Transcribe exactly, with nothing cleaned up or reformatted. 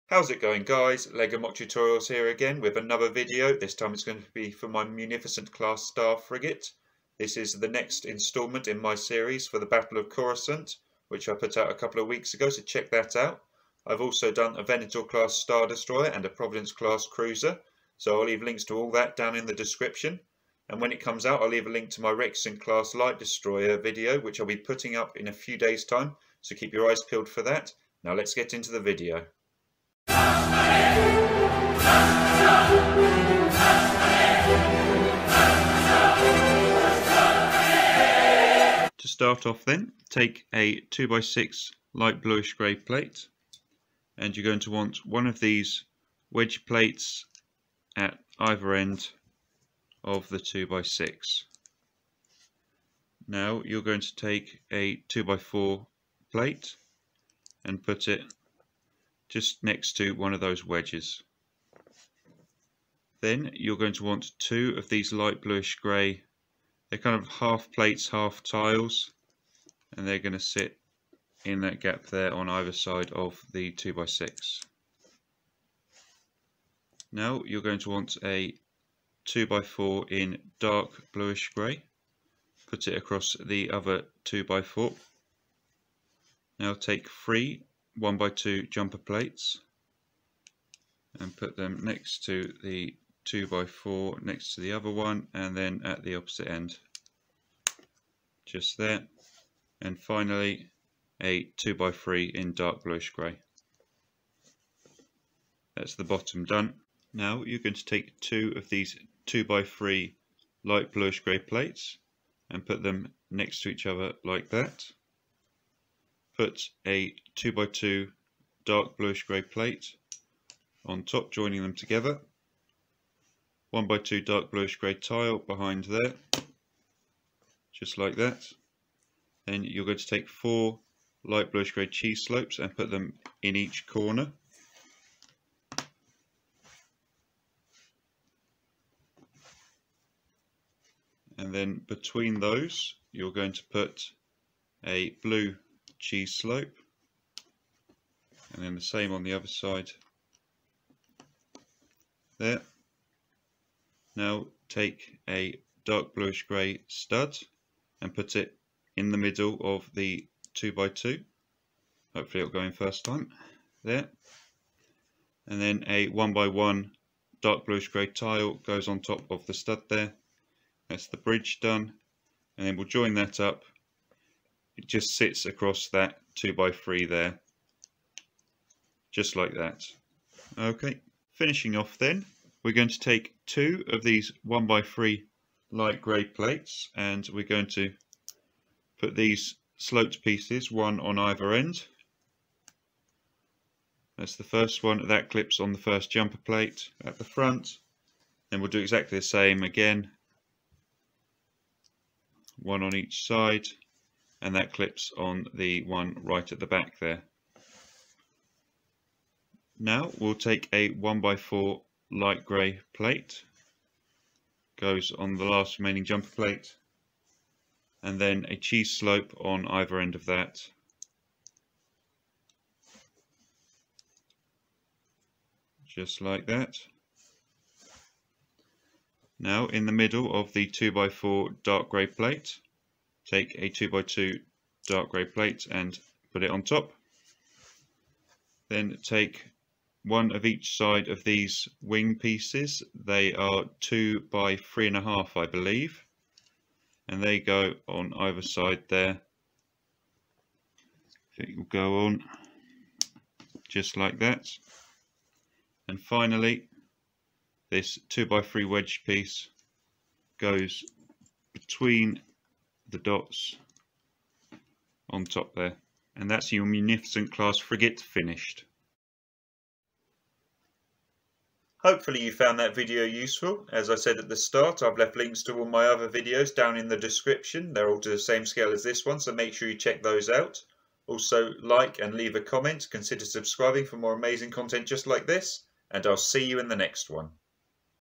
How's it going, guys? LEGO Mock Tutorials here again with another video. This time it's going to be for my Munificent class star frigate. This is the next installment in my series for the Battle of Coruscant, which I put out a couple of weeks ago, so check that out. I've also done a Venator class star destroyer and a Providence class cruiser, so I'll leave links to all that down in the description. And when it comes out, I'll leave a link to my Munificent class light destroyer video, which I'll be putting up in a few days' time, so keep your eyes peeled for that. Now let's get into the video. To start off then, take a two by six light bluish grey plate, and you're going to want one of these wedge plates at either end of the two by six. Now you're going to take a two by four plate and put it just next to one of those wedges. Then you're going to want two of these light bluish grey, they're kind of half plates, half tiles, and they're going to sit in that gap there on either side of the two by six. Now you're going to want a two by four in dark bluish grey, put it across the other two by four. Now take three one by two jumper plates and put them next to the two by four next to the other one, and then at the opposite end, just there. And finally a two by three in dark bluish grey. That's the bottom done. Now you're going to take two of these two by three light bluish grey plates and put them next to each other like that. Put a two by two dark bluish grey plate on top, joining them together. one by two dark bluish grey tile behind there, just like that. Then you're going to take four light bluish grey cheese slopes and put them in each corner. And then between those you're going to put a blue cheese slope, and then the same on the other side there. Now take a dark bluish grey stud and put it in the middle of the two by two. Hopefully it'll go in first time there. And then a one by one dark bluish grey tile goes on top of the stud there. That's the bridge done, and then we'll join that up. It just sits across that two by three there, just like that. Okay, finishing off then, we're going to take two of these one by three light grey plates, and we're going to put these sloped pieces, one on either end. That's the first one, that clips on the first jumper plate at the front. Then we'll do exactly the same again, one on each side, and that clips on the one right at the back there. Now we'll take a one by four light grey plate, goes on the last remaining jumper plate, and then a cheese slope on either end of that. Just like that. Now in the middle of the two by four dark grey plate, take a two by two dark grey plate and put it on top. Then take one of each side of these wing pieces. They are two by three and a half, I believe, and they go on either side there. It will go on just like that. And finally, this two by three wedge piece goes between the dots on top there, and that's your Munificent class frigate finished. Hopefully you found that video useful. As I said at the start, I've left links to all my other videos down in the description. They're all to the same scale as this one, so make sure you check those out. Also, like and leave a comment, consider subscribing for more amazing content just like this, and I'll see you in the next one.